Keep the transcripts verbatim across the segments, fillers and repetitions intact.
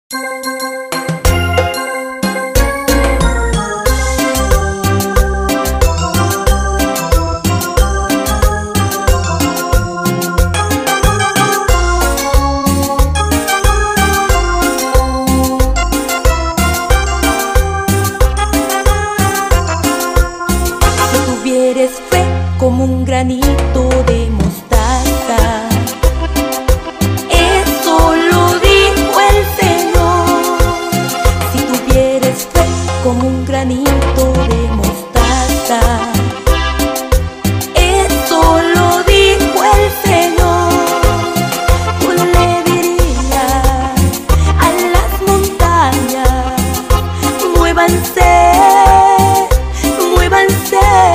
Como un granito de mostaza, eso lo dijo el Señor. Si tuvieres fe como un granito de mostaza, eso lo dijo el Señor. Tú le dirías a las montañas: muévanse, muévanse.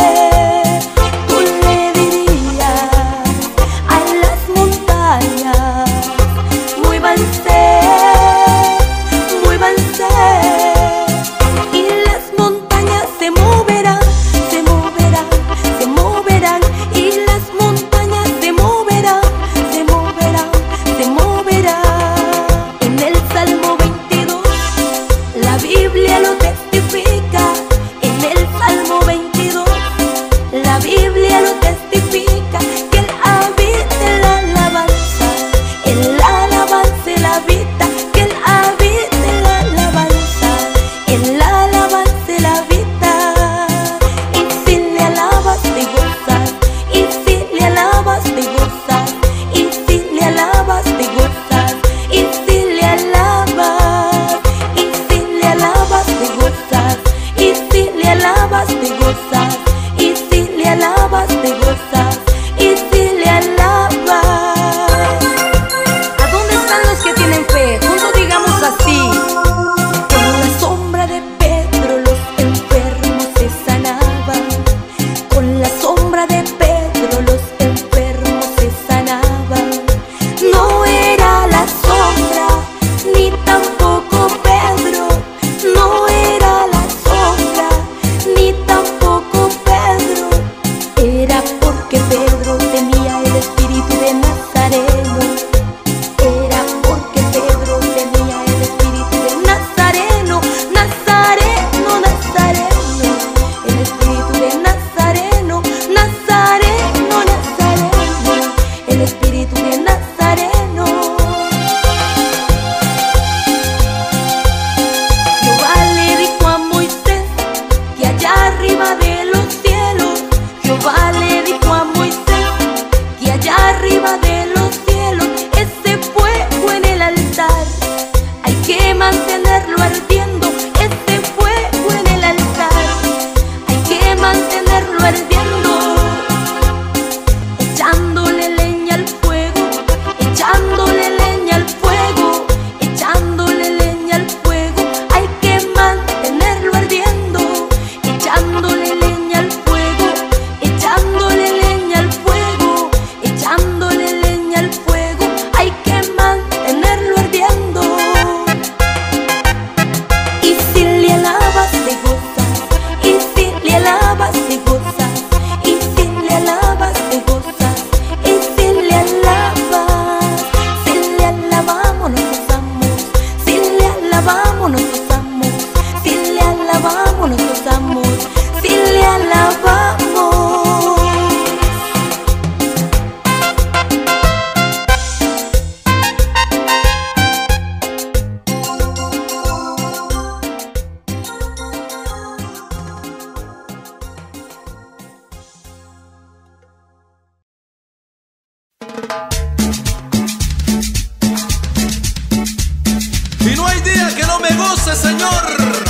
Y no hay día que no me goce, Señor.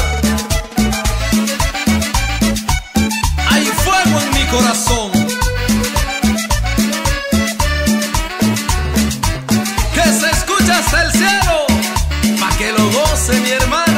Hay fuego en mi corazón que se escucha hasta el cielo, pa' que lo goce mi hermano.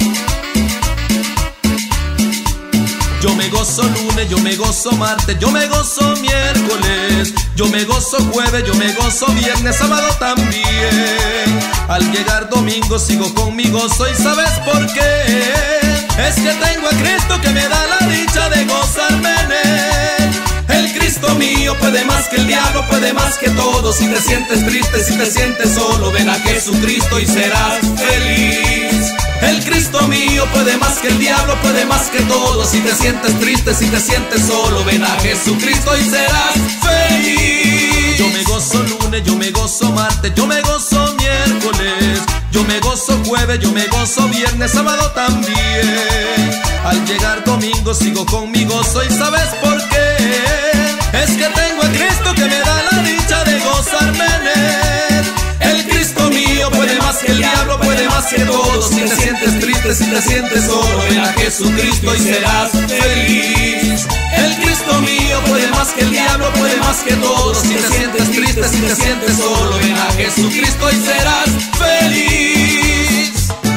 Yo me gozo lunes, yo me gozo martes, yo me gozo miércoles, yo me gozo jueves, yo me gozo viernes, sábado también. Al llegar domingo sigo con mi gozo, y ¿sabes por qué? Es que tengo a Cristo que me da la dicha de gozarme en él. El Cristo Cristo mío puede más que el diablo, puede más que todo. Si te sientes triste, si te sientes solo, ven a Jesucristo y serás feliz. El Cristo mío puede más que el diablo, puede más que todo. Si te sientes triste, si te sientes solo, ven a Jesucristo y serás feliz. Yo me gozo lunes, yo me gozo martes, yo me gozo miércoles, yo me gozo jueves, yo me gozo viernes, sábado también. Al llegar domingo sigo con mi gozo, y ¿sabes por qué? Es que tengo a Cristo que me da la dicha de gozarme en Él. El Cristo mío puede más que el diablo, puede más que todo. Si te sientes triste, si te sientes solo, ven a Jesucristo y serás feliz. El Cristo mío puede más que el diablo, puede más que todo. Si te sientes triste, si te sientes solo, ven a Jesucristo y serás feliz.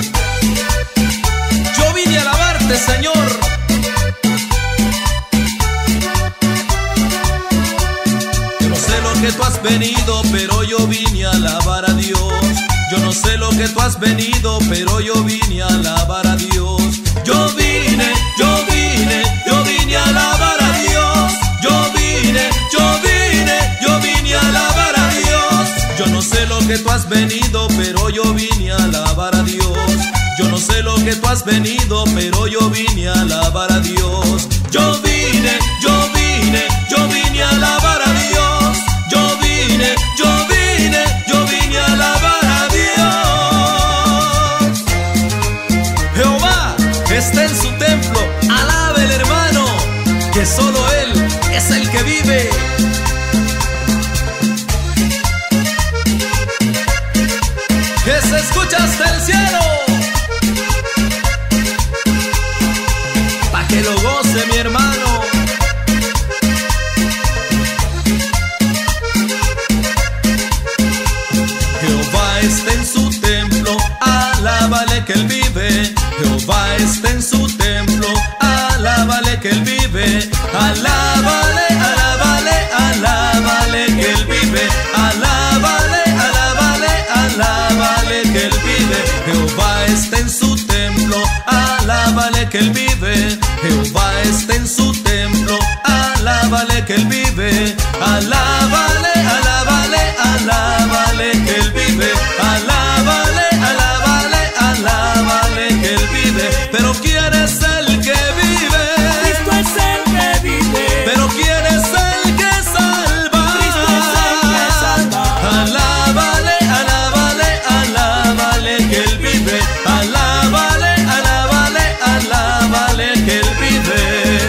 Yo vine a alabarte, Señor. Yo no sé lo que tú has venido, pero yo vine a alabar a Dios. Yo no sé lo que tú has venido, pero yo vine a alabar a Dios. Yo vine, yo vine, yo vine a alabar a Dios. Yo vine, yo vine, yo vine a alabar a Dios. Yo no sé lo que tú has venido, pero yo vine a alabar a Dios. Yo no sé lo que tú has venido, pero yo vine a alabar a Dios. Yo vine, yo vine, yo vine a alabar a Dios. Yo vine, yo vine, yo vine a alabar a Dios. Jehová está en su templo, alabe el hermano, que solo Él es el que vive. Que se escucha hasta el cielo, pa' que lo goce mi hermano. Jehová está en su templo, alábale que Él vive. Jehová está en su templo, alábale que Él vive. Alábale, alábale, alábale que Él vive. Alábale, alábale, alábale que Él vive. Jehová está en su templo, alábale que Él vive. Jehová está en su templo, alábale que Él vive. Alábale, alábale, alábale que Él vive. Alábale, alábale, alábale que Él vive. Pero ¿quién es el que vive? Cristo es el que vive. Pero ¿quién es el que salva? Cristo es el que salva. Alábale, alábale, alábale que Él vive. Alábale, alábale, alábale que Él vive.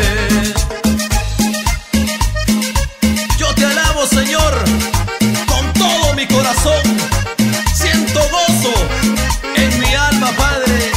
Yo te alabo, Señor, con todo mi corazón. Siento gozo en mi alma, Padre.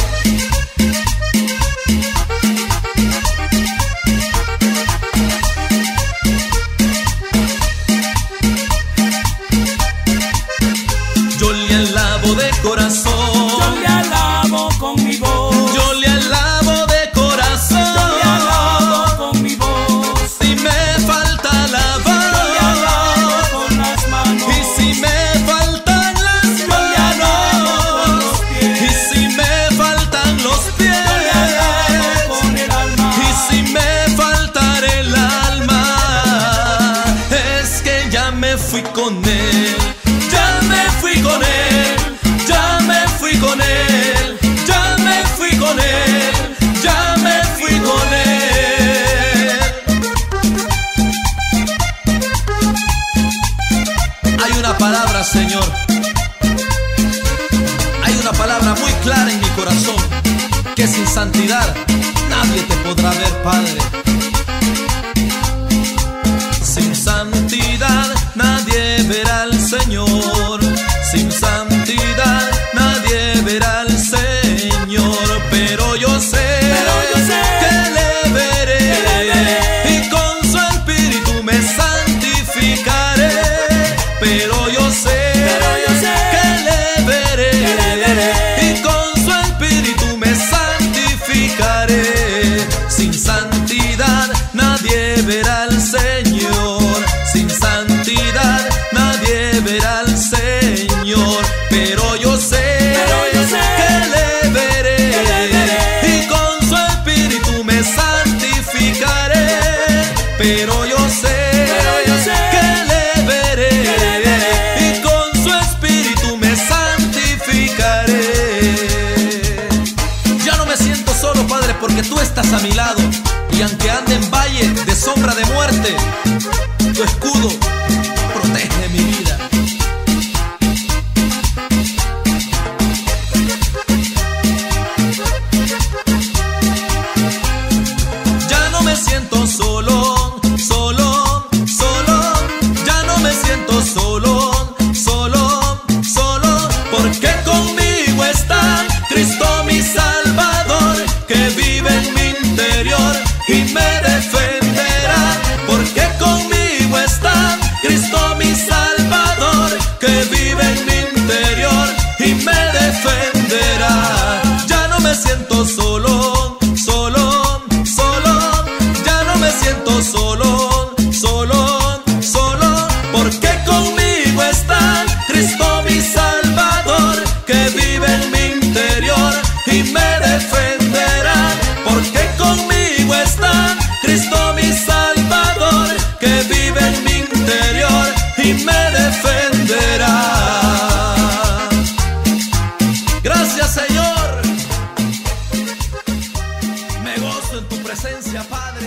Yo le alabo de corazón. Yo le alabo con mi voz. Yo le alabo de corazón. Yo le alabo con mi voz. Si me falta alabar, Yo le alabo con las manos. y si me faltan las Yo le alabo con manos, los pies. y si me faltan los pies, Yo le alabo con el alma. y si me faltara el alma, es que ya me fui con Él. Ya me fui con Él. Ya me fui con Él. Ya me fui con Él. Ya me fui con Él. Hay una palabra, Señor. Hay una palabra muy clara en mi corazón, que sin santidad nadie te podrá ver, Padre. Sin santidad nadie verá al Señor. Sin santidad nadie verá al Señor. Pero yo sé, Pero yo sé que le veré, que le veré. y con su espíritu me santificaré. Pero yo sé, Pero yo sé que le veré, que le veré. y con su espíritu me santificaré. Sin santidad Y aunque ande en valle de sombra de muerte, tu escudo protege mi vida. Ya no me siento solo, solo, solo. Ya no me siento solo, solo, solo. Porque conmigo está Cristo mi Salvador, que vive en mi interior y me defenderá. Porque conmigo está Cristo mi Salvador, que vive en mi interior y me defenderá. Ya no me siento solo, solo, solo. Ya no me siento solo, solo, solo. Porque conmigo está Cristo mi Salvador, que vive en mi interior y me defenderá. Porque conmigo está Cristo mi Salvador, que vive en mi interior y me defenderá. Gracias, Señor. Me gozo en tu presencia, Padre.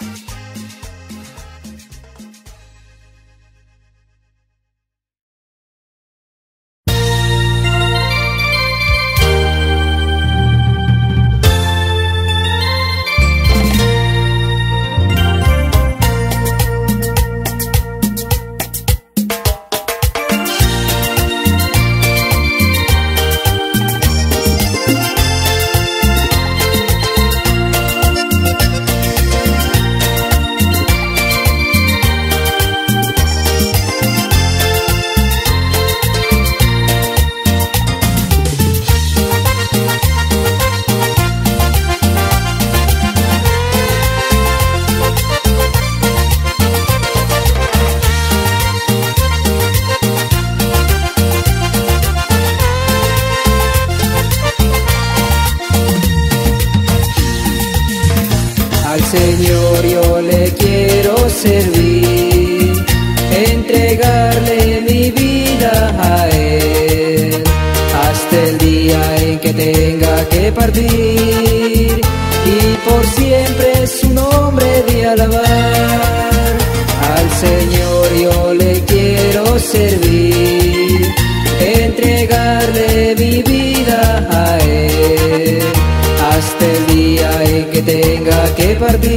Señor, yo le quiero servir, entregarle mi vida a Él, hasta el día en que tenga que partir, y por siempre su nombre de alabar. Al Señor yo le quiero servir, entregarle mi vida a Él, hasta el día en que tenga que partir,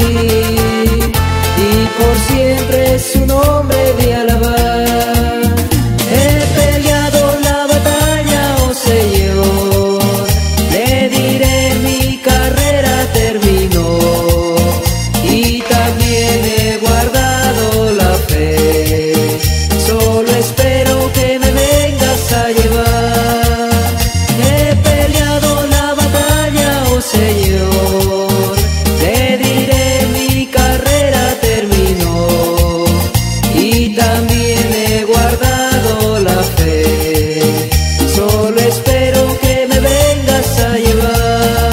y por siempre su nombre de alabar. He peleado la batalla, oh Señor, le diré mi carrera terminó, y también he guardado la fe, solo espero que me vengas a llevar. He peleado la batalla, oh Señor, le diré mi carrera terminó, y también he guardado la fe, solo espero que me vengas a llevar.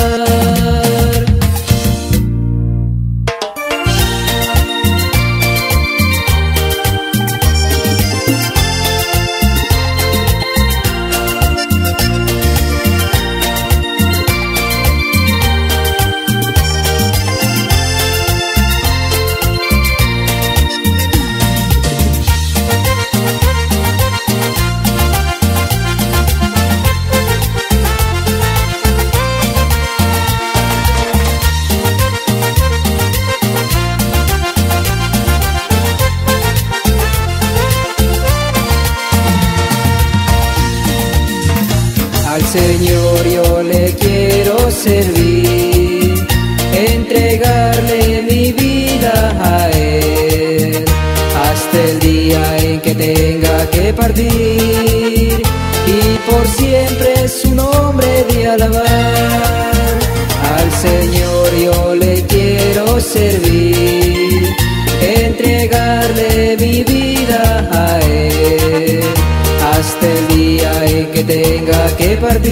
Al Señor yo le quiero servir, entregarle mi vida a Él, hasta el día en que tenga que partir, y por siempre su nombre de alabar. Al Señor yo le quiero servir, entregarle mi vida a Él, hasta el día en que tenga que partir,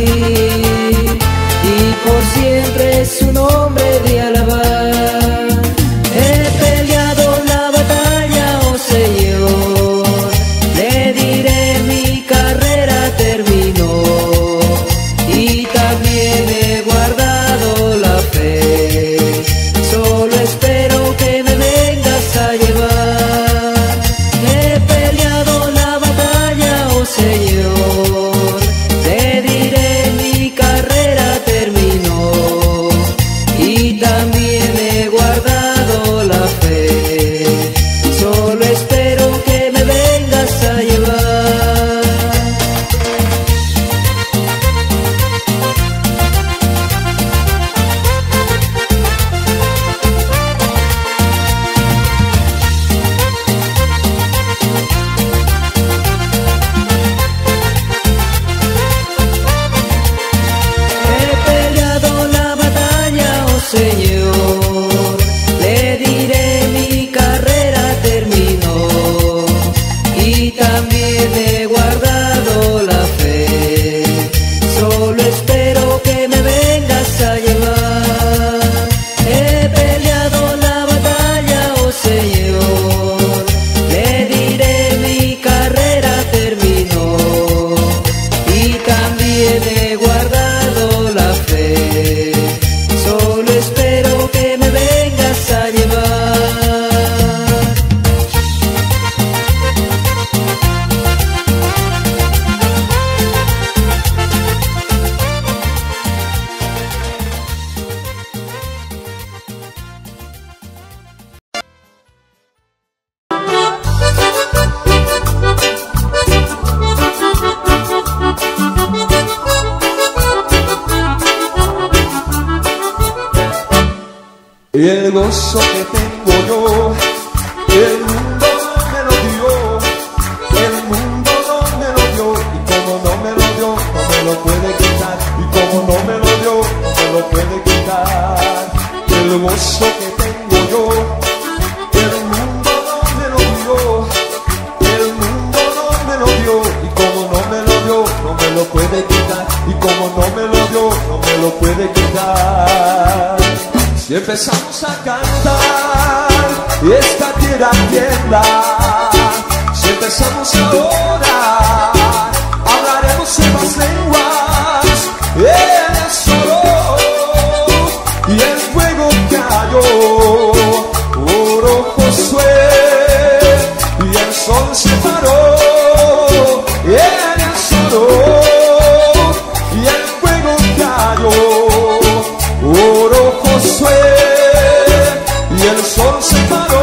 y por siempre su nombre de alabar. He peleado la batalla, oh Señor, le diré mi carrera terminó, y también he guardado la fe, solo espero El gozo que tengo yo, el mundo no me lo dio, el mundo no me lo dio, y como no me lo dio, no me lo puede quitar, y como no me lo dio, no me lo puede quitar. El gozo que tengo yo, el mundo no me lo dio, el mundo no me lo dio, y como no me lo dio, no me lo puede quitar, y como no me lo dio, no me lo puede quitar. Si empezamos a cantar y esta tierra tiembla, si empezamos a orar, hablaremos en más lenguas. Él es oro y el fuego cayó, oro Josué, y el sol se paró. Él es oro y el fuego cayó, oro Josué, y el sol se paró.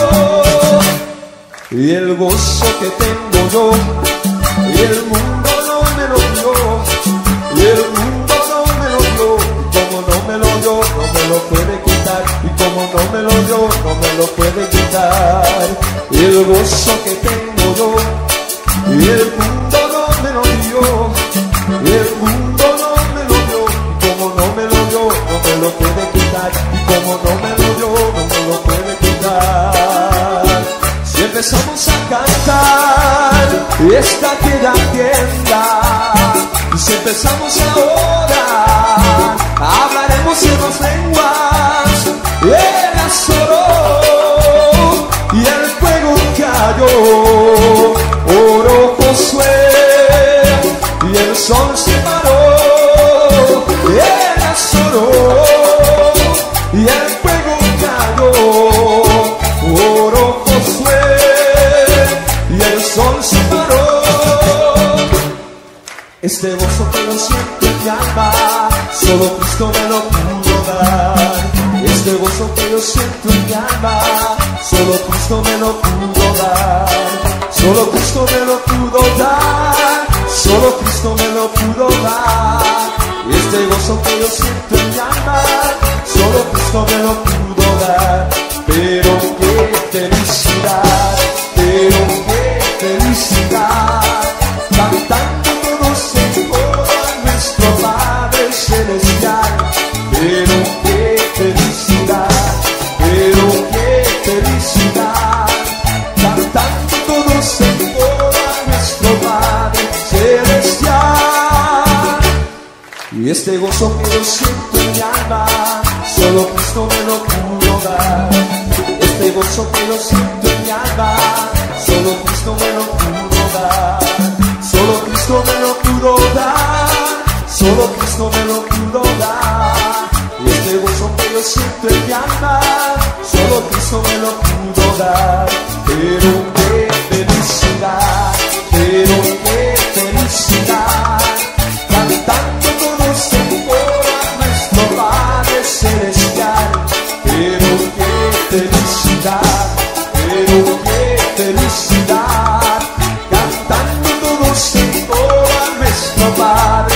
Y el gozo que tengo yo, y el mundo no me lo dio, y el mundo no me lo dio, y como no me lo dio, no me lo puede quitar, y como no me lo dio, no me lo puede quitar. Y el gozo que tengo yo, y el mundo no me lo dio, y el mundo no me lo dio, y como no me lo dio, no me lo puede quitar, y como no me lo dio, no me lo puede quitar. Si empezamos a cantar y esta tierra tiembla, y si empezamos a orar, hablaremos en más lenguas. Él es oro y el fuego cayó, oro Josué, y el sol se paró. Él es oro y el fuego cayó, oro Josué, y el sol se paró. Este gozo que yo siento en mi alma, solo Cristo me lo pudo dar. Este gozo que yo siento en mi alma, solo Cristo me lo pudo dar. Solo Cristo me lo pudo dar, solo Cristo me lo pudo dar. Este gozo que yo siento en mi alma, solo Cristo me lo pudo dar. Pero qué felicidad, pero qué felicidad, cantando todos en coro a nuestro Padre Celestial. Pero qué felicidad, pero qué felicidad, cantando todos en coro a nuestro Padre Celestial. Y este gozo que yo siento en mi alma, solo Cristo me lo pudo dar. Este gozo que yo siento en mi alma, solo Cristo me lo pudo dar. Solo Cristo me lo pudo dar, solo Cristo me lo pudo dar. Y este gozo que yo siento en mi alma, solo Cristo me lo pudo dar. Pero qué felicidad, pero qué felicidad, cantando todos en coro a nuestro Padre Celestial. Pero qué felicidad, pero qué felicidad, cantando todos en coro a nuestro Padre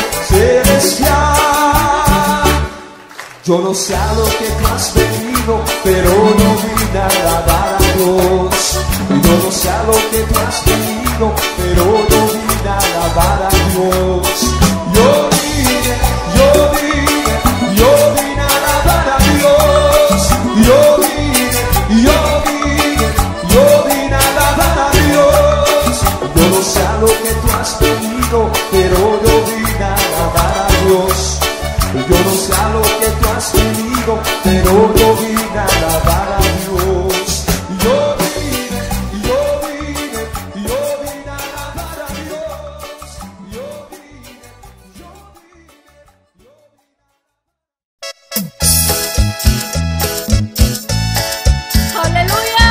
Celestial. Yo no sé a lo que tú has venido, pero no vine a agradar a Dios. Yo no sé a lo que tú has venido, pero no vine a agradar a Dios. Yo vine, yo vine, yo vine a agradar a Dios. Yo vine, yo vine, yo vine a agradar a Dios. Yo no sé a lo que tú has venido, pero yo vine a agradar a Dios. Yo no sé a lo que tú has venido, pero yo vine a agradar a Dios. Yo vine, yo vine, yo vine a agradar a Dios. Yo vine, yo vine, yo vine. ¡Aleluya!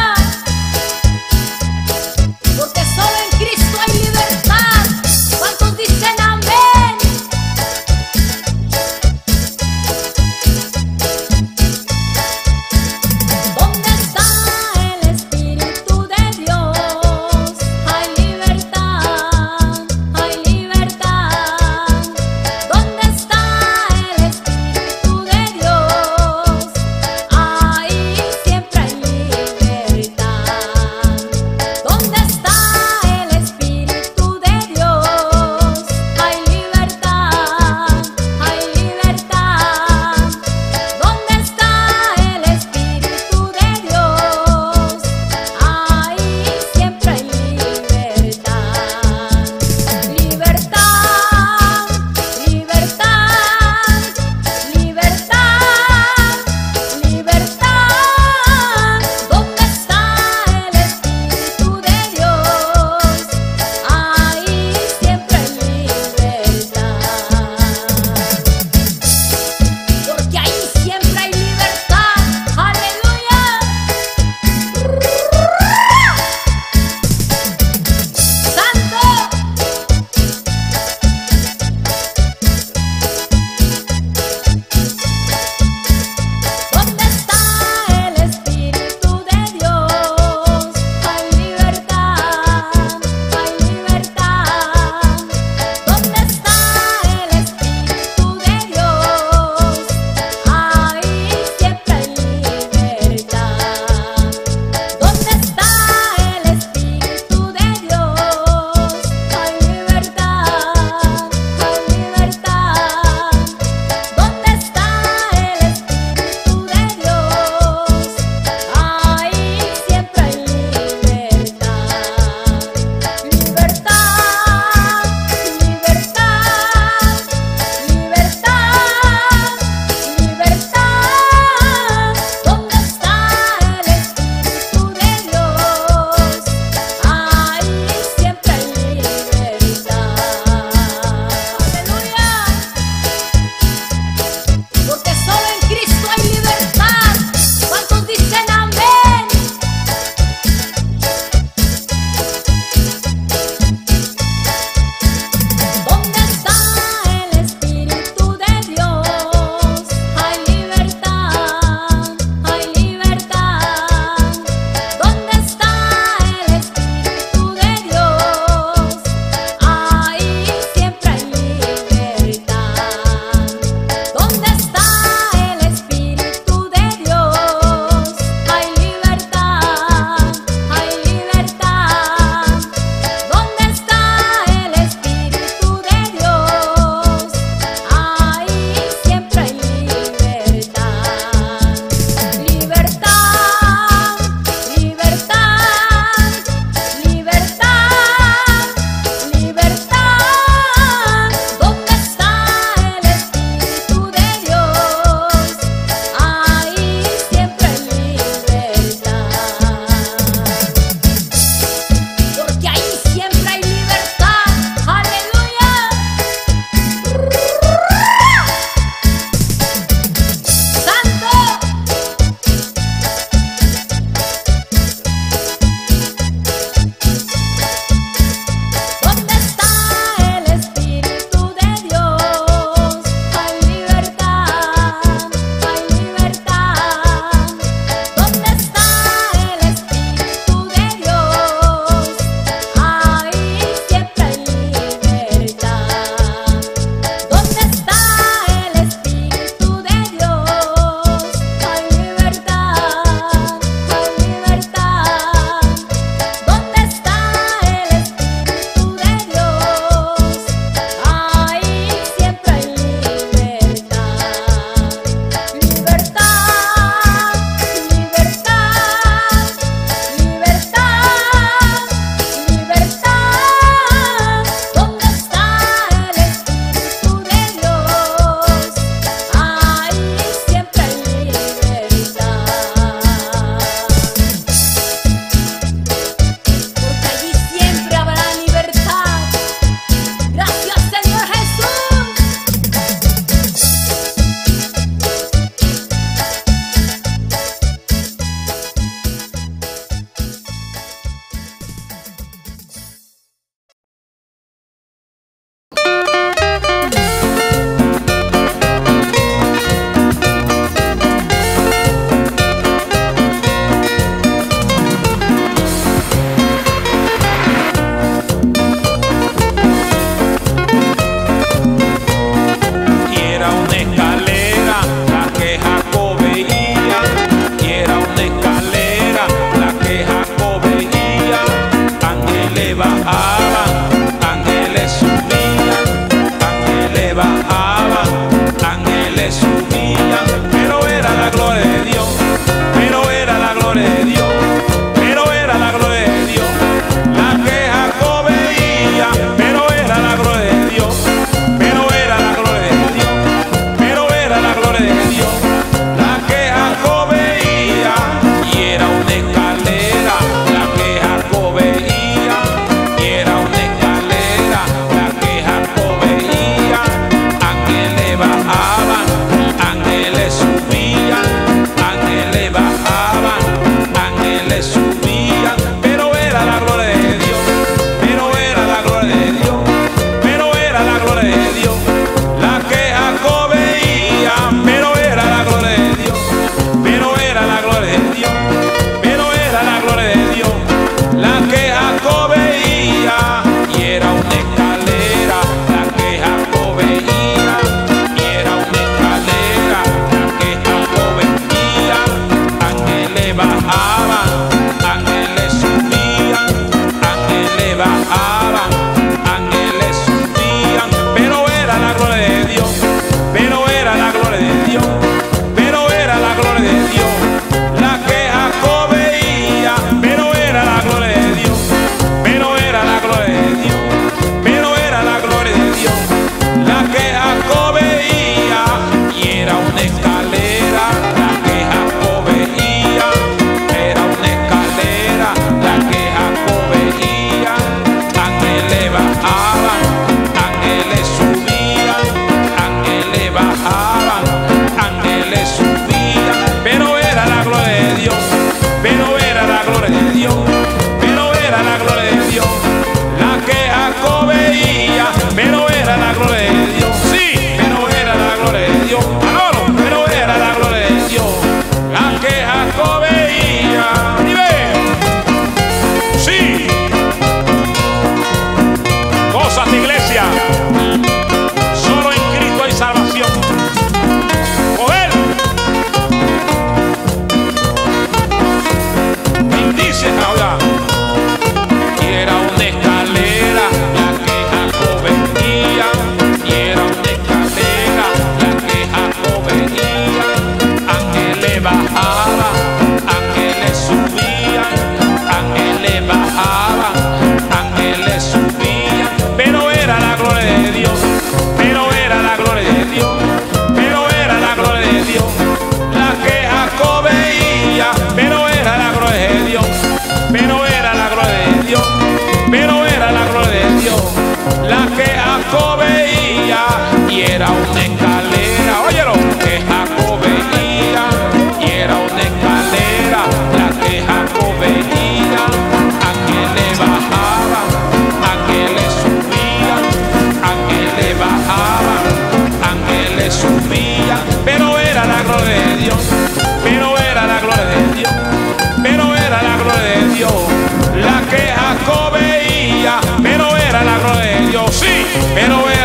Porque solo en Cristo hay libertad. ¿Cuántos dicen amén?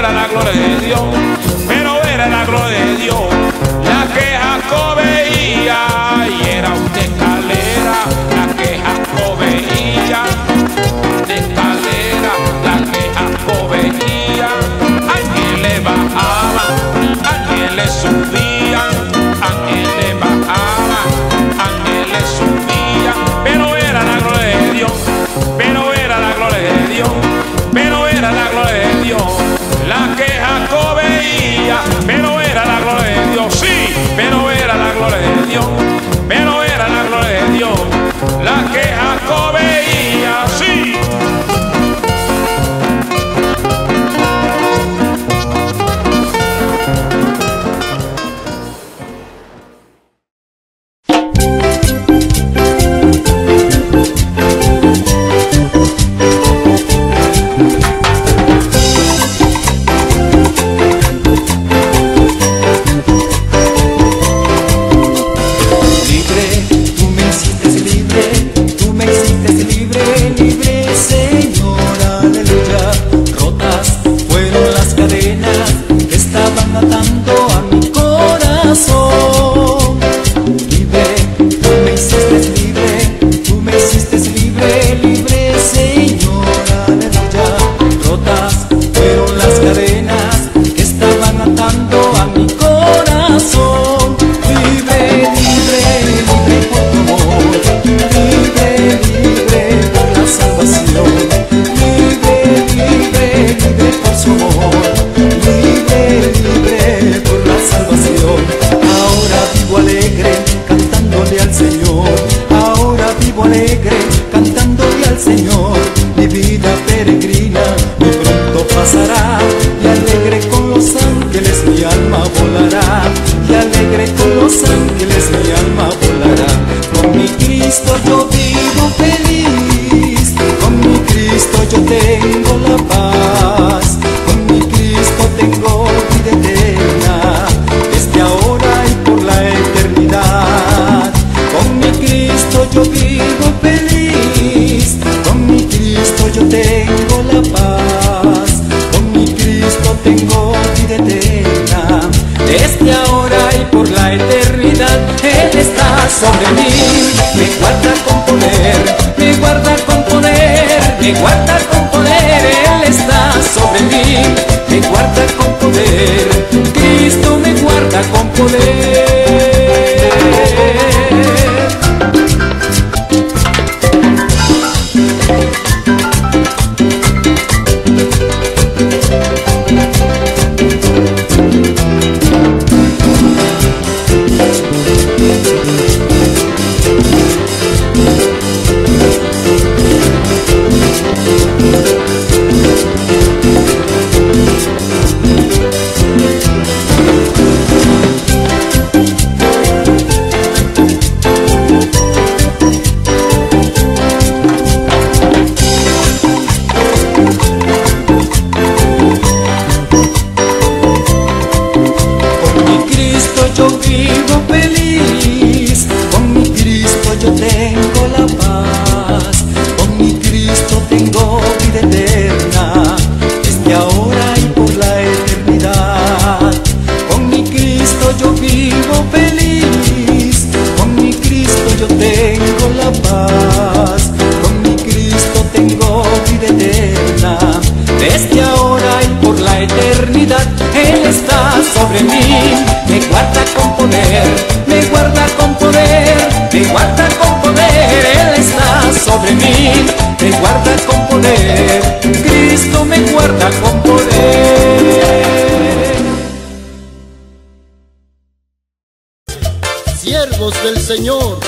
era la gloria de Dios, pero era la gloria de Dios la que Jacob veía, y era una escalera la que Jacob veía, una escalera la que Jacob veía. Ángeles bajaban, ángeles subían, ángeles bajaban, ángeles subían, pero era la gloria de Dios, pero era la gloria de Dios, pero era la gloria de Dios la que Jacob veía, pero era la gloria de Dios, sí, pero era la gloria de Dios, pero era la gloria de Dios la que Jacob veía, sí. Sobre mí, me guarda con poder, me guarda con poder, me guarda con poder, Él está sobre mí, me guarda con poder, Cristo me guarda con poder. Sobre mí, me guarda con poder, me guarda con poder, me guarda con poder, Él está sobre mí, me guarda con poder, Cristo me guarda con poder. Siervos del Señor,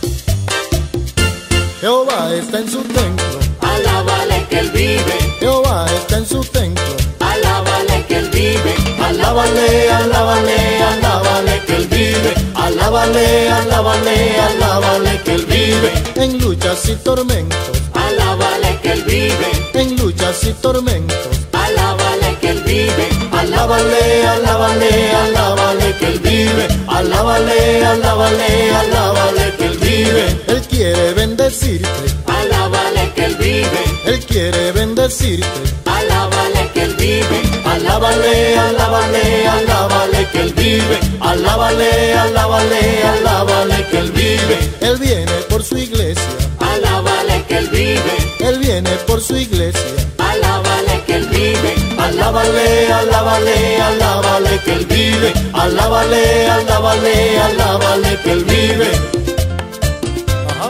Jehová está en su templo, alábale que Él vive, Jehová está en su templo, alábale que Él vive, alábale, alábale, alábale que Él vive, alábale, alábale, alábale que Él vive, en luchas y tormentos, alábale que Él vive, en luchas y tormentos, alábale que Él vive, alábale, alábale, alábale que Él vive, alábale, alábale, alábale que Él vive. Él quiere bendecirte, alábale que Él vive, Él quiere bendecirte, alábale que Él vive. vive. Alábale, alábale, alábale que Él vive. Alábale, alábale, alábale que Él vive. Él viene por su iglesia. Alábale que Él vive. Él viene por su iglesia. Alábale que Él vive. Alábale, alábale, alábale que Él vive. Alábale, alábale, alábale que Él vive. Ajá.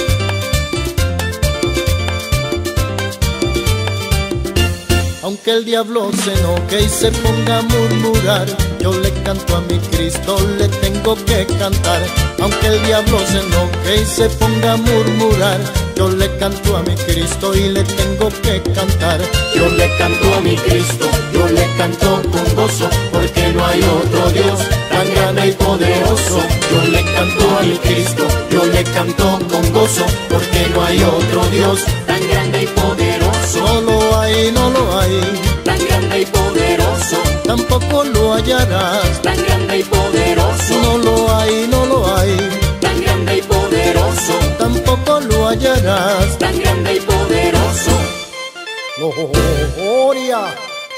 Aunque el diablo se enoje y se ponga a murmurar, yo le canto a mi Cristo, le tengo que cantar. Aunque el diablo se enoje y se ponga a murmurar, yo le canto a mi Cristo y le tengo que cantar. Yo le canto a mi Cristo, yo le canto con gozo, porque no hay otro Dios tan grande y poderoso. Yo le canto a mi Cristo, yo le canto con gozo, porque no hay otro Dios tan grande y poderoso. No lo hay, no lo hay, tan grande y poderoso. tampoco lo hallarás. Tan grande y poderoso. No lo hay, no lo hay, tan grande y poderoso. tampoco lo hallarás. Tan grande y poderoso. Gloria.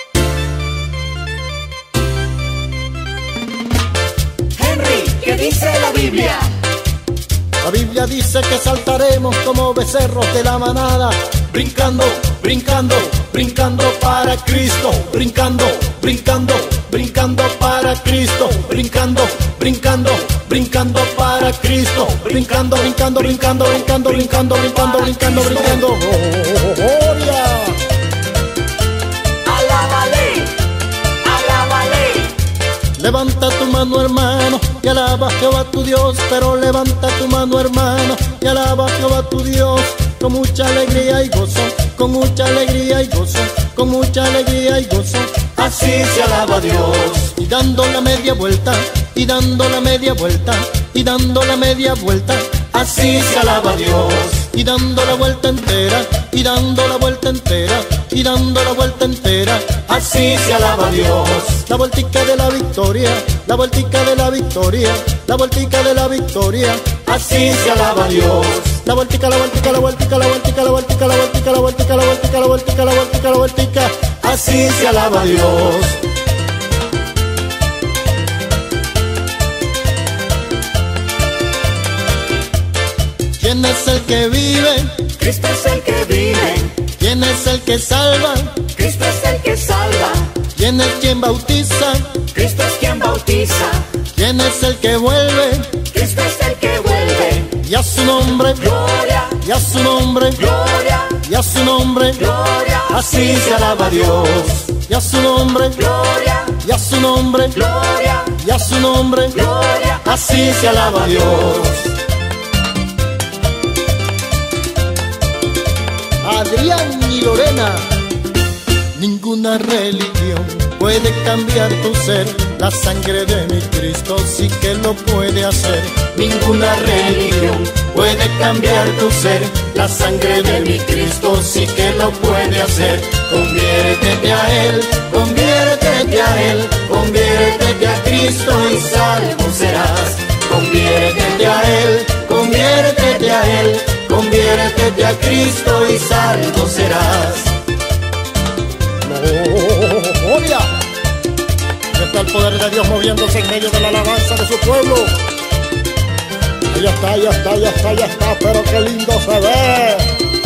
Henry, ¿qué dice la Biblia? La Biblia dice que saltaremos como becerros de la manada, brincando, brincando, brincando para Cristo, brincando, brincando, brincando para Cristo, brincando, brincando, brincando para Cristo, brincando, brincando, brincando, brincando, brincando, brincando, brincando, brincando. Gloria. Alábale, alábale. Levanta tu mano, hermano, y alaba a Jehová tu Dios. Pero levanta tu mano, hermano, y alaba a Jehová tu Dios con mucha alegría y gozo, con mucha alegría y gozo, con mucha alegría y gozo. Así se alaba a Dios. Y dando la media vuelta, y dando la media vuelta, y dando la media vuelta. Así se alaba a Dios. Y dando la vuelta entera, y dando la vuelta entera, y dando la vuelta entera. Así se alaba a Dios. La vueltica de la victoria, la vueltica de la victoria, la vueltica de la victoria. Así se alaba a Dios. La vueltica, la vueltica, la vueltica, la vueltica, la vueltica, la vueltica, la vueltica, la vueltica, la vueltica, la vueltica, la vueltica. Así se alaba a Dios. ¿Quién es el que vive? Cristo es el que vive. ¿Quién es el que salva? Cristo es el que salva. ¿Quién es quien bautiza? Cristo es quien bautiza. ¿Quién es el que vuelve? Cristo es el que vuelve. Y a su nombre, Gloria, y a su nombre, gloria, y a su nombre, gloria. Así se alaba a Dios. y a su nombre, Gloria, y a su nombre, gloria, y a su nombre. gloria. Así se alaba a Dios. Adrián y Lorena. Ninguna religión puede cambiar tu ser, la sangre de mi Cristo sí que lo puede hacer. Ninguna religión puede cambiar tu ser, la sangre de mi Cristo sí que lo puede hacer. Conviértete a Él, conviértete a Él, conviértete a Cristo y salvo serás. Conviértete a Él, conviértete a Él, conviértete a Cristo y salvo serás. ¡Gloria! Está el poder de Dios moviéndose en medio de la alabanza de su pueblo. Ahí está, ahí está, ahí está, ahí está, pero qué lindo se ve.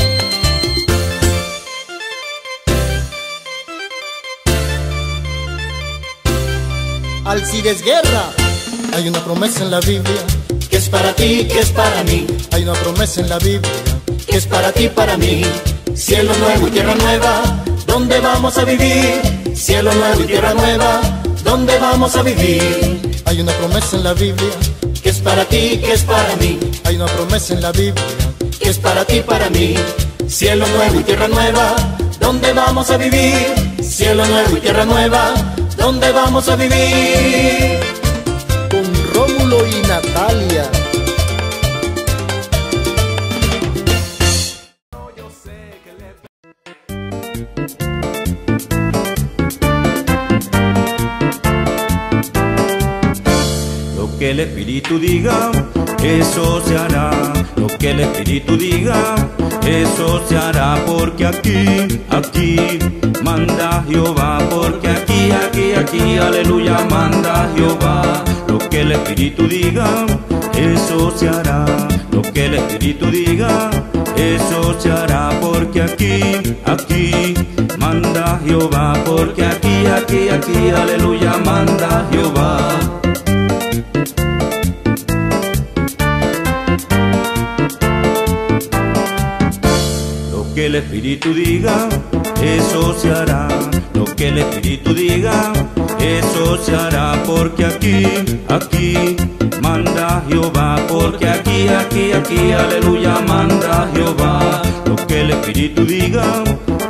Alcides Guerra. Hay una promesa en la Biblia, Que es para ti, que es para mí, hay una promesa en la Biblia, que es para ti, para mí. Cielo nuevo y tierra nueva, ¿dónde vamos a vivir? Cielo nuevo y tierra nueva, ¿dónde vamos a vivir? hay una promesa en la Biblia, Que es para ti, que es para mí, hay una promesa en la Biblia, que es para ti, para mí. Cielo nuevo y tierra nueva, ¿dónde vamos a vivir? Cielo nuevo y tierra nueva, ¿dónde vamos a vivir? con Rómulo y Natalia. Lo que el Espíritu diga, eso se hará. Lo que el Espíritu diga, eso se hará, porque aquí, aquí manda Jehová, porque aquí, aquí, aquí, aleluya, manda Jehová. Lo que el Espíritu diga, eso se hará. Lo que el Espíritu diga, eso se hará, porque aquí, aquí manda Jehová, porque aquí, aquí, aquí, aleluya, manda Jehová. Lo que el Espíritu diga, eso se hará. Lo que el Espíritu diga, eso se hará, porque aquí, aquí manda Jehová, porque aquí, aquí, aquí, aleluya, manda Jehová. Lo que el Espíritu diga,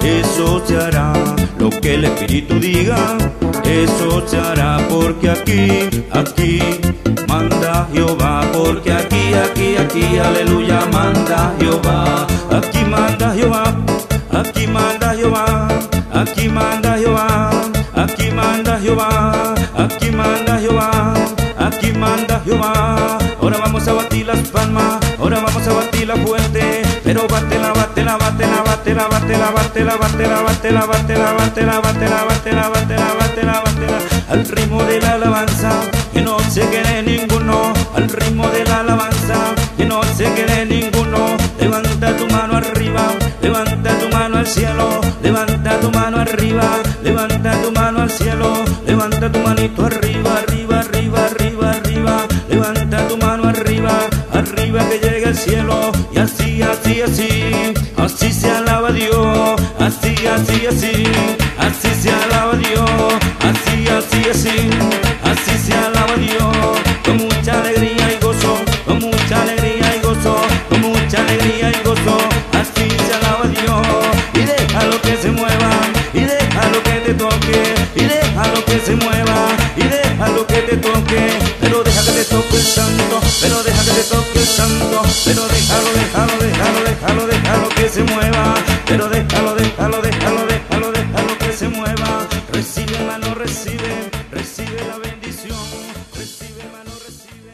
eso se hará. Lo que el Espíritu diga, eso se hará, porque aquí, aquí manda Jehová, porque aquí, aquí, aquí, aleluya, manda Jehová. Aquí manda Jehová, aquí manda Jehová, aquí manda Jehová, aquí manda Jehová, aquí manda Jehová, aquí manda Jehová. Ahora vamos a batir las palmas, ahora vamos a batir la fuerte, pero bátela, bátela, bátela, bátela, bátela, bátela, bátela, bátela, bátela, bátela, bátela, bátela, bátela, bátela, bátela, al ritmo de la alabanza, que no se quede ninguno, al ritmo de la alabanza, que no se quede ninguno. Levanta tu mano arriba, levanta tu mano al cielo, levanta tu mano arriba, levanta tu mano al cielo, levanta tu manito arriba, arriba, arriba, arriba, arriba, levanta tu mano arriba, arriba que llegue al cielo, y así, así, así, así se alaba Dios, así, así, así, así se alaba Dios, así, así, así, así se alaba Dios, con mucha alegría y gozo, con mucha alegría y gozo, con mucha alegría y gozo, así se alaba Dios, y déjalo que se mueva, y déjalo que te toque, y déjalo que se mueva, y déjalo que te toque, pero deja que te toque el santo, pero deja que te toque el santo, pero déjalo, déjalo, déjalo, déjalo, déjalo que se mueva, pero déjalo, déjalo, déjalo, déjalo, déjalo que se mueva. Recibe, hermano, recibe, recibe la bendición, recibe, hermano, recibe,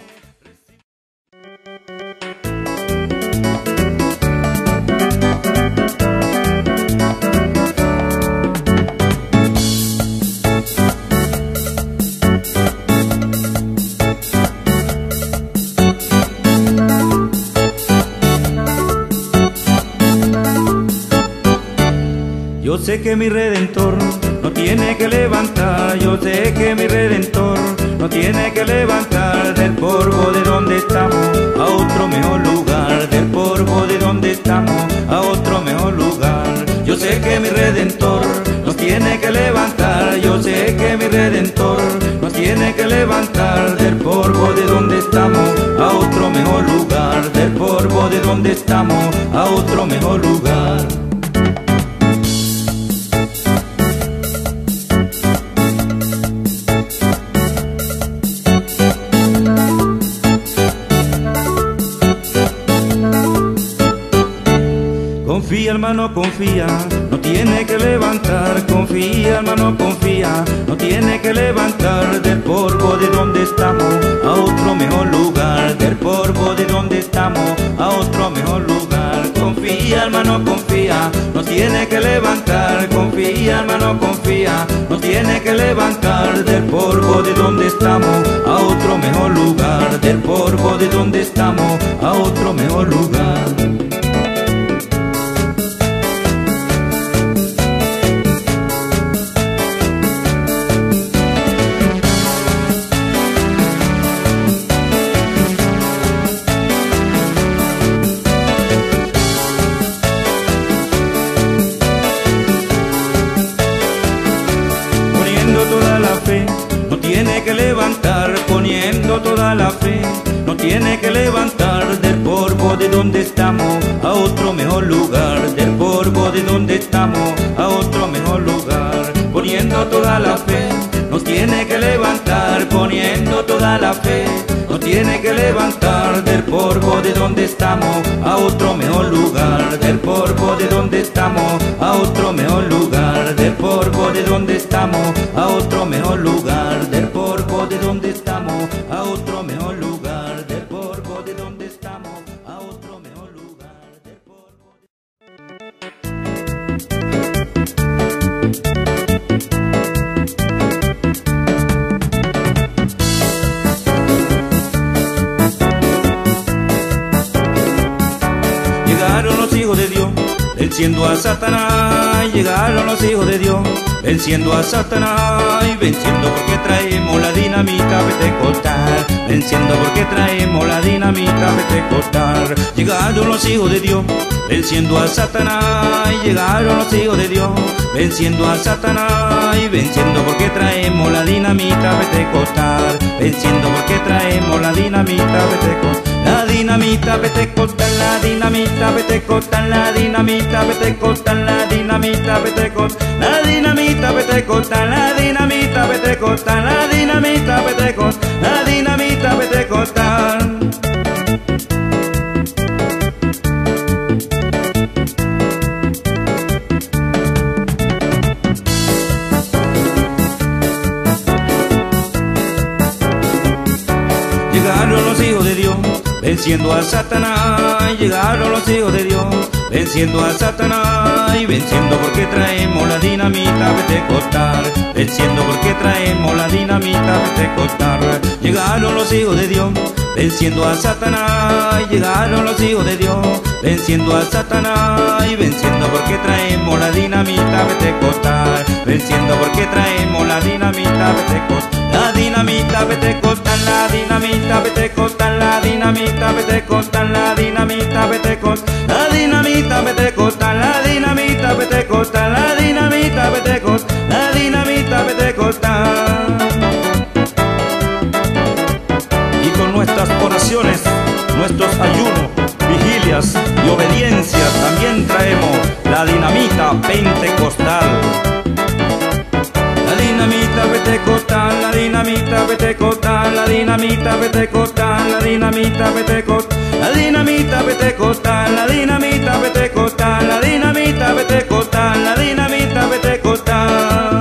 Yo sé que mi Redentor no tiene que levantar, yo sé que mi Redentor no tiene que levantar del polvo de donde estamos a otro mejor lugar, del polvo de donde estamos a otro mejor lugar. Yo sé que mi Redentor nos tiene que levantar, yo sé que mi Redentor nos tiene que levantar del polvo de donde estamos a otro mejor lugar, del polvo de donde estamos a otro mejor lugar. Confía, hermano, confía, no tiene que levantar. Confía, hermano, confía, no tiene que levantar del polvo de donde estamos a otro mejor lugar, del polvo de donde estamos a otro mejor lugar. Confía, hermano, confía, no tiene que levantar. Confía, hermano, confía, no tiene que levantar del polvo de donde estamos a otro mejor lugar, del polvo de donde estamos a otro mejor lugar. No tiene que levantar, poniendo toda la fe, no tiene que levantar del polvo de donde estamos a otro mejor lugar, del polvo de donde estamos a otro mejor lugar, poniendo toda la fe, no tiene que levantar, poniendo toda la fe, no tiene que levantar del polvo de donde estamos a otro mejor lugar, del polvo de donde estamos a otro mejor lugar, del polvo de donde estamos a otro mejor lugar, del polvo de donde estamos a otro mejor lugar, del polvo de donde estamos a otro mejor lugar. venciendo a Satanás, llegaron los hijos de Dios, venciendo a Satanás y venciendo porque traemos la dinamita pentecostal, venciendo porque traemos la dinamita pentecostal. Llegaron los hijos de Dios, venciendo a Satanás, y llegaron los hijos de Dios, venciendo a Satanás y venciendo porque traemos la dinamita pentecostal, venciendo porque traemos la dinamita pentecostal. La dinamita pentecostal, la dinamita pentecostal, la dinamita pentecostal, la dinamita pentecostal, la dinamita pentecostal, la dinamita pentecostal, la dinamita pentecostal, la dinamita pentecostal. Llegaron los hijos de Dios, venciendo a Satanás, llegaron los hijos de Dios, venciendo a Satanás y venciendo porque traemos la dinamita pentecostal, venciendo porque traemos la dinamita pentecostal. Llegaron los hijos de Dios, venciendo a Satanás, llegaron los hijos de Dios, venciendo a Satanás y venciendo porque traemos la dinamita pentecostal, venciendo porque traemos la dinamita pentecostal. La dinamita pentecostal, la dinamita pentecostal, la dinamita pentecostal, la dinamita pentecostal, la dinamita pentecostal, la dinamita pentecostal, la dinamita pentecostal, la dinamita pentecostal. Y con nuestras oraciones, nuestros ayunos, vigilias y obediencias también traemos la dinamita pentecostal. La dinamita pentecostal, la dinamita pentecostal, la dinamita pentecostal, la dinamita pentecostal, la dinamita pentecostal, la dinamita pentecostal, la dinamita pentecostal, la dinamita pentecostal.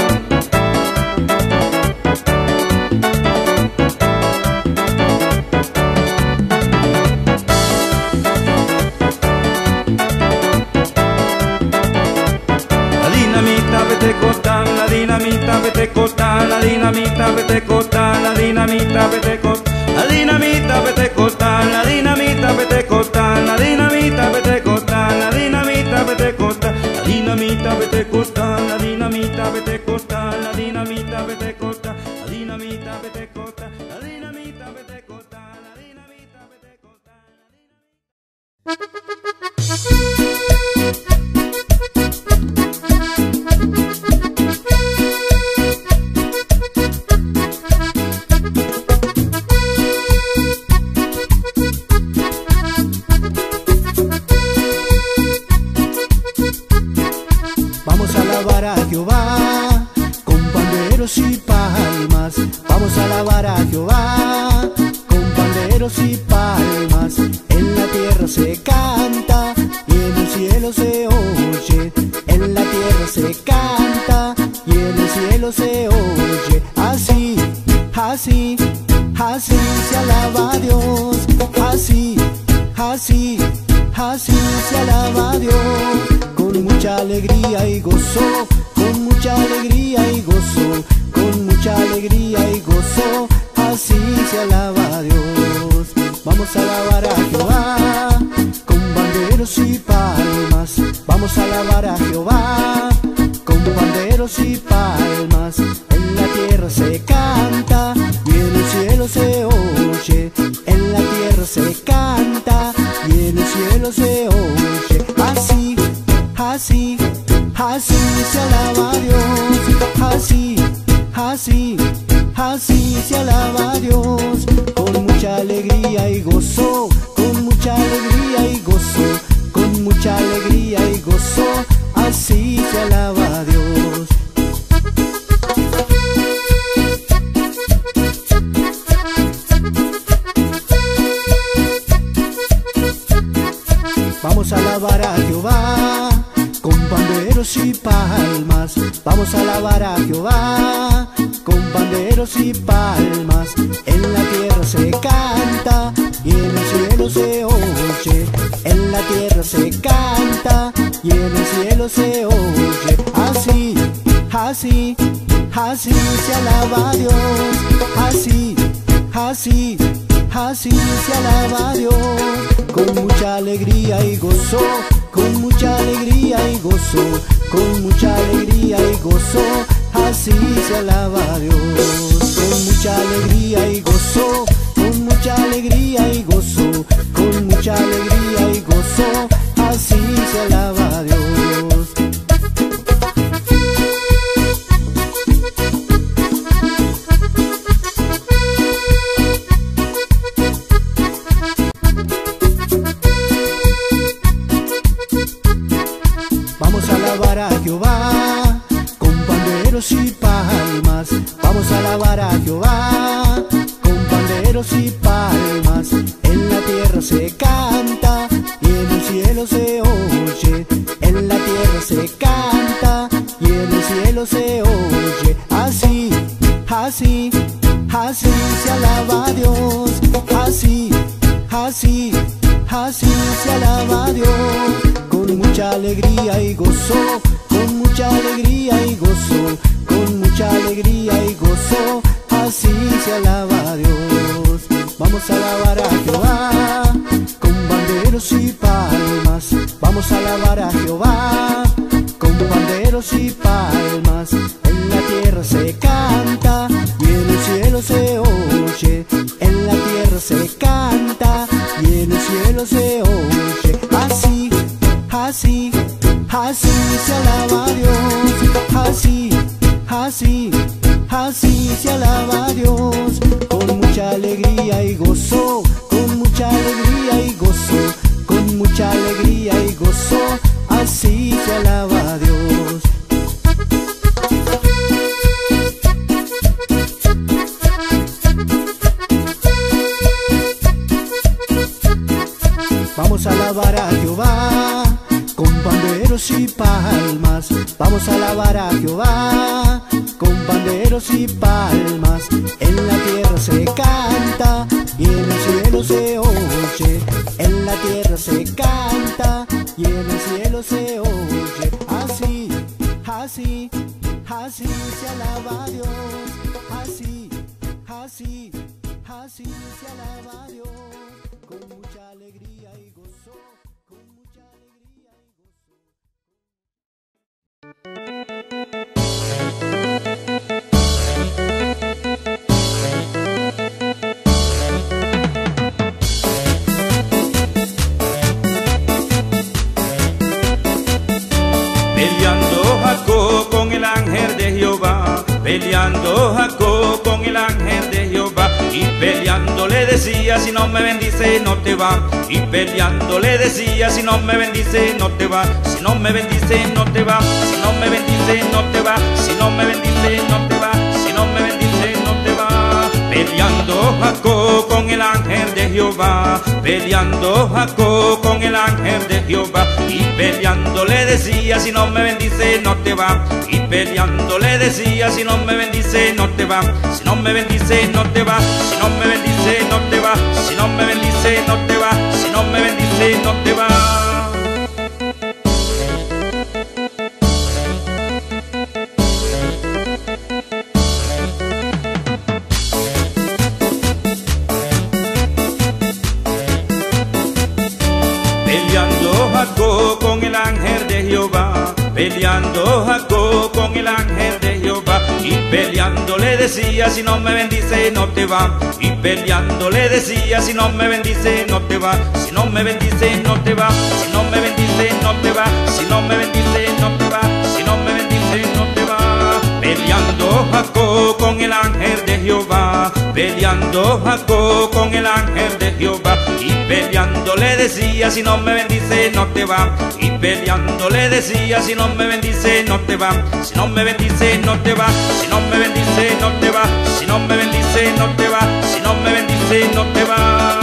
La dinamita pentecostal, la dinamita pentecostal, la dinamita pentecostal, la dinamita pentecostal, la dinamita pentecostal, la dinamita pentecostal, la dinamita pentecostal, la dinamita pentecostal, la dinamita pentecostal, la dinamita pentecostal, la dinamita pentecostal, la dinamita pentecostal, la dinamita pentecostal, la dinamita pentecostal. Vamos a alabar a Jehová con panderos y palmas. Vamos a alabar a Jehová con panderos y palmas. En la tierra se canta y en el cielo se oye. En la tierra se canta y en el cielo se oye. Así, así, así se alaba a Dios. Así, así, así se alaba a Dios. Con mucha alegría y gozo, con mucha alegría y gozo, con mucha alegría y gozo, así se alaba a Dios. Vamos a alabar a Jehová con panderos y palmas. Vamos a alabar a Jehová con panderos y palmas. En la tierra se canta y en el cielo se oye. En la tierra se canta y en el cielo se oye. Así, así, así se alaba a Dios. Así, así, así se alaba a Dios. Con mucha alegría y gozo, con mucha alegría y gozo, con mucha alegría y gozo, así se alaba a Dios. Vamos a alabar a Jehová con panderos y palmas. Vamos a alabar a Jehová con panderos y palmas. En la tierra se canta y en el cielo se oye. En la tierra se canta y en el cielo se oye. Así, así, así se alaba a Dios. Así, así, así se alaba a Dios. Con mucha alegría y gozo, con mucha alegría y gozo, con mucha alegría y gozo, así se alaba a Dios. Con mucha alegría y gozo, con mucha alegría y gozo, con mucha alegría y gozo, así se alaba a Dios. Vamos a alabar a Jehová con panderos y palmas. Vamos a alabar a Jehová con panderos y palmas. En la tierra se canta y en el cielo se oye. En la tierra se canta y en el cielo se oye. Así, así, así se alaba a Dios. Así, así, así se alaba a Dios. Con mucha alegría y gozo, con mucha alegría y gozo, con mucha alegría y gozo, así se alaba a Dios. Vamos a alabar a Jehová con panderos y palmas. Vamos a alabar a Jehová con panderos y palmas. En la tierra se canta y en el cielo se oye. En la tierra se canta y en el cielo se oye. Así, así, así se alaba a Dios. Así, así, así se alaba a Dios. Con mucha alegría y gozo, con mucha alegría y gozo, con mucha alegría y gozo, así se alaba a Dios. Vamos a alabar a Jehová con panderos y palmas. Vamos a alabar a Jehová con panderos y palmas. En la tierra se canta y en el cielo se oye. En la tierra se canta y en el cielo se oye. Así, así, así se alaba a Dios. Así, así, así se alaba a Dios. Con mucha alegría y gozo, con mucha alegría y gozo. Peleando Jacob con el ángel de Jehová, peleando Jacob con el ángel de Jehová, y peleando le decía, si no me bendice no te va, y peleando le decía, si no me bendice no te va, si no me bendice no te va, si no me bendice no te va, si no me bendice no te va, si no me bendice no te va. Peleando Jacob con el ángel de Jehová, peleando Jacob con el ángel de Jehová, y peleando le decía, si no me bendice no te va, y peleando le decía, si no me bendice no te va, si no me bendice no te va, si no me bendice no te va, si no me bendice no te va, si no me bendice no te va. Peleando Jacob con el ángel de Jehová, peleando Jacob con el ángel de Jehová, y peleando le decía, si no me bendice no te va, y peleando le decía, si no me bendice no te va, si no me bendice no te va, si no me bendice no te va, si no me bendice no te va, si no me bendice no te va. Peleando Jacob con el ángel de Jehová, peleando Jacob con el ángel de Jehová, y peleando le decía, si no me bendice no te va, y peleando le decía, si no me bendice no te va, si no me bendice no te va, si no me bendice no te va, si no me bendice no te va, si no me bendice no te va.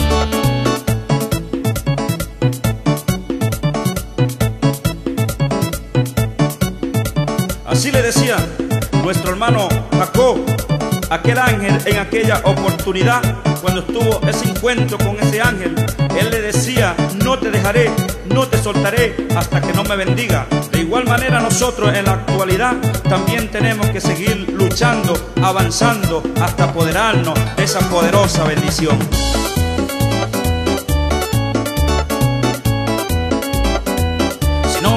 Así le decía nuestro hermano Jacob, aquel ángel, en aquella oportunidad, cuando estuvo ese encuentro con ese ángel, él le decía, no te dejaré, no te soltaré hasta que no me bendiga. De igual manera nosotros en la actualidad también tenemos que seguir luchando, avanzando hasta apoderarnos de esa poderosa bendición.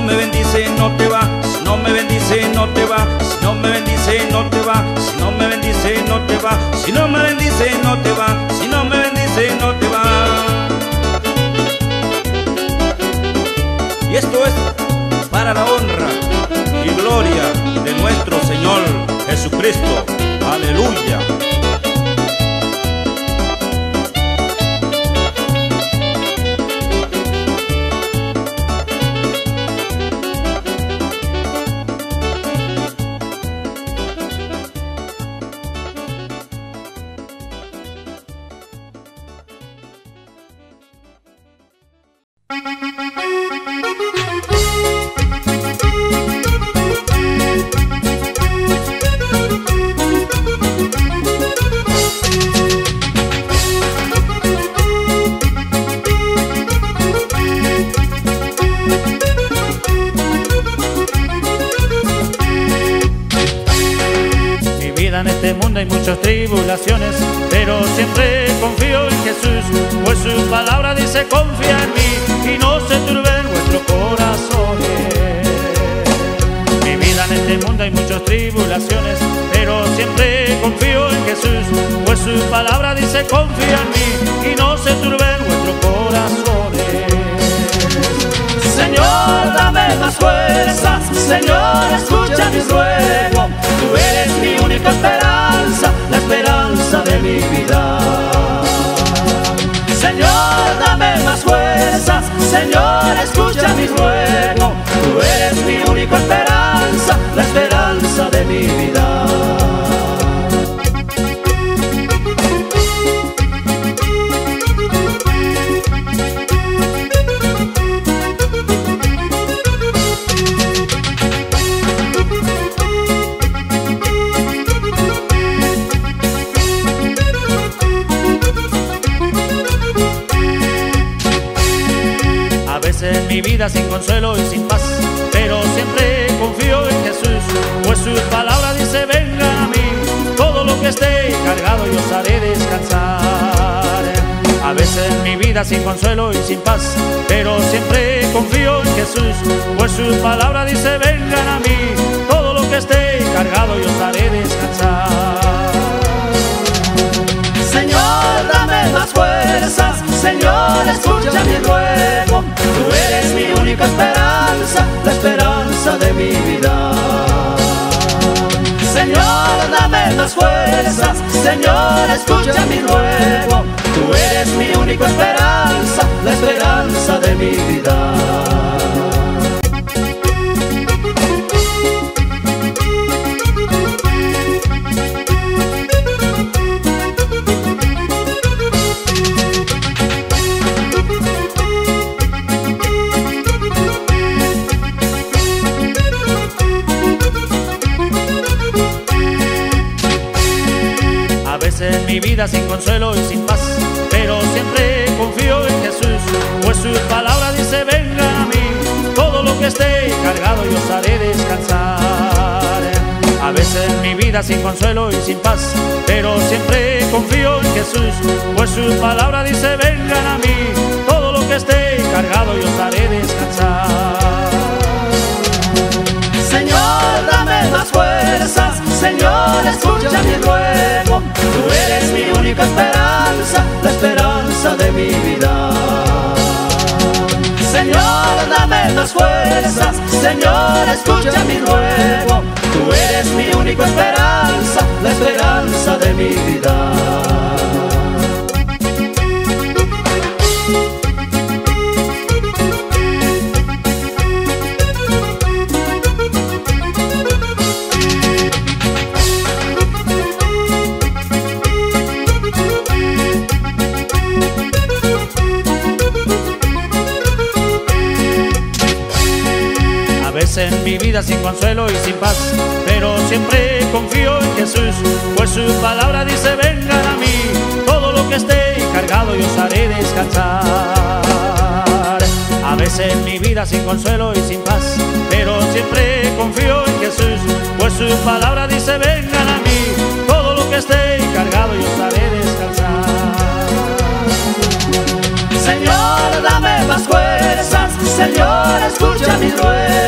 me bendice no te va, si no me bendice no te va, si no me bendice no te va, si no me bendice no te va, si no me bendice no te va, si no me bendice no te va. Y esto es para la honra y gloria de nuestro Señor Jesucristo. Aleluya. En este mundo hay muchas tribulaciones, pero siempre confío en Jesús, pues su palabra dice confía en mí y no se turben vuestros corazones. Mi vida en este mundo hay muchas tribulaciones, pero siempre confío en Jesús, pues su palabra dice confía en mí y no se turben vuestros corazones. Señor, dame más fuerza, Señor, escucha mis ruegos. Tú eres mi única esperanza, la esperanza de mi vida. Señor, dame más fuerza, Señor, escucha mis ruegos. Tú eres mi única esperanza, la esperanza de mi vida. En mi vida sin consuelo y sin paz, pero siempre confío en Jesús, pues su palabra dice vengan a mí, todo lo que esté cargado yo os haré descansar. A veces en mi vida sin consuelo y sin paz, pero siempre confío en Jesús, pues su palabra dice vengan a mí, todo lo que esté cargado yo os haré descansar. Señor, dame más fuerzas, Señor, escucha mi ruego. Tú eres mi única esperanza, la esperanza de mi vida. Señor, dame más fuerzas, Señor, escucha mi ruego. Tú eres mi única esperanza, la esperanza de mi vida. En mi vida sin consuelo y sin paz, pero siempre confío en Jesús, pues su palabra dice vengan a mí, todo lo que esté cargado yo os haré descansar. A veces en mi vida sin consuelo y sin paz, pero siempre confío en Jesús, pues su palabra dice vengan a mí, todo lo que esté cargado yo os haré descansar. Señor, dame más fuerzas, Señor, escucha mi ruego. Tú eres mi única esperanza, la esperanza de mi vida. Señor, dame más fuerzas, Señor, escucha mi ruego. Tú eres mi única esperanza, la esperanza de mi vida. En mi vida sin consuelo y sin paz, pero siempre confío en Jesús, pues su palabra dice vengan a mí, todo lo que esté cargado yo os haré descansar. A veces en mi vida sin consuelo y sin paz, pero siempre confío en Jesús, pues su palabra dice vengan a mí, todo lo que esté cargado yo os haré descansar. Señor, dame más fuerzas, Señor, escucha mi ruego.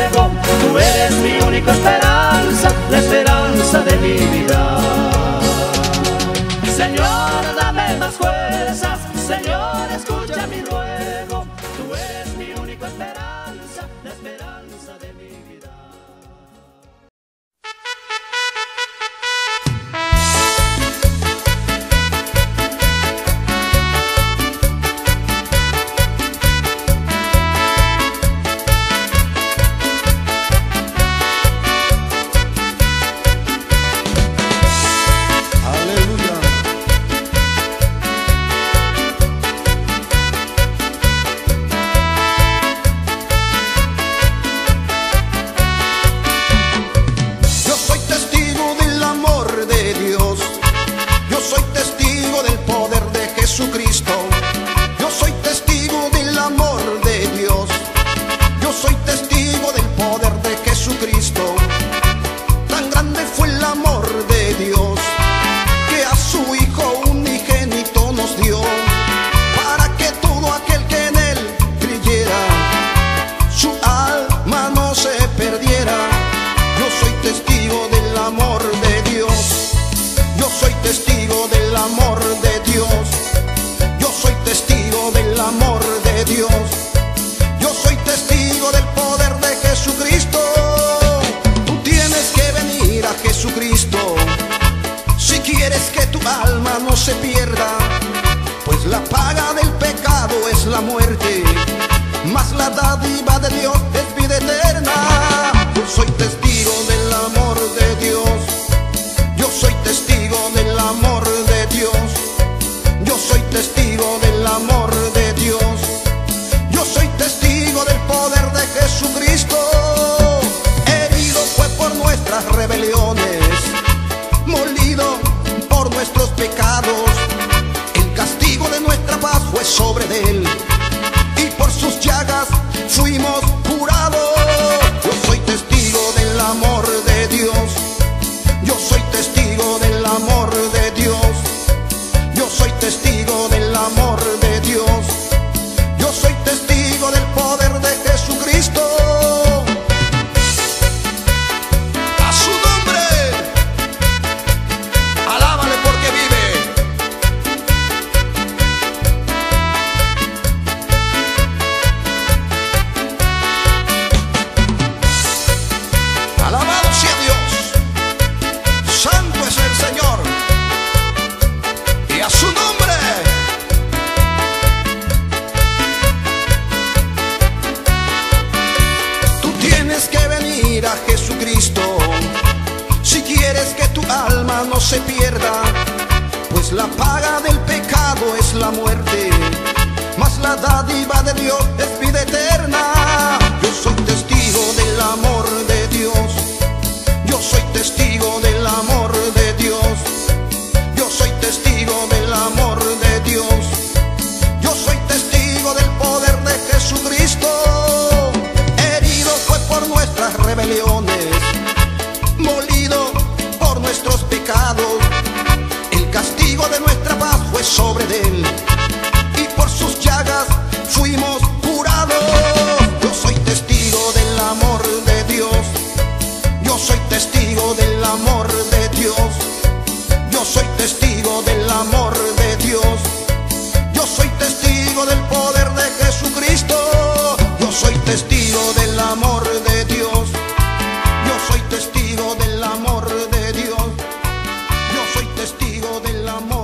amor de Dios. Yo soy testigo del amor de Dios. Yo soy testigo del poder de Jesucristo. Tú tienes que venir a Jesucristo si quieres que tu alma no se pierda, pues la paga del pecado es la muerte, mas la dádiva de Dios es vida eterna. Yo soy testigo del amor de Dios. Yo soy testigo del amor de Dios. Yo soy testigo del amor de Dios. Yo soy testigo del poder de Jesucristo. Herido fue por nuestras rebeliones, molido por nuestros pecados. El castigo de nuestra paz fue sobre él, y por sus llagas fuimos curados. Yo soy testigo del amor de Dios. Yo soy testigo del amor de Dios. Yo soy testigo del amor de Dios. Yo soy testigo del poder de Jesucristo. A su nombre, alábale porque vive. Alabado sea Dios. Santo es el Señor. Y a su nombre. Tú tienes que venir a Jesucristo si quieres que tu alma no se pierda, pues la paga del pecado es la muerte, mas la dádiva de Dios es vida eterna. Yo soy testigo del amor de Dios. Yo soy testigo del amor de Dios. Yo soy testigo del amor de Dios. Yo soy testigo del poder de Jesucristo. Herido fue por nuestras rebeliones, molido por nuestros pecados. El castigo de nuestra paz fue sobre él, y por sus llagas fuimos curados. Yo soy testigo del amor de Dios. Yo soy testigo del amor de Dios. Yo soy testigo del amor de Dios. Yo soy testigo del poder de Jesucristo. Yo soy testigo del amor de Dios. Yo soy testigo del amor de Dios. Yo soy testigo del amor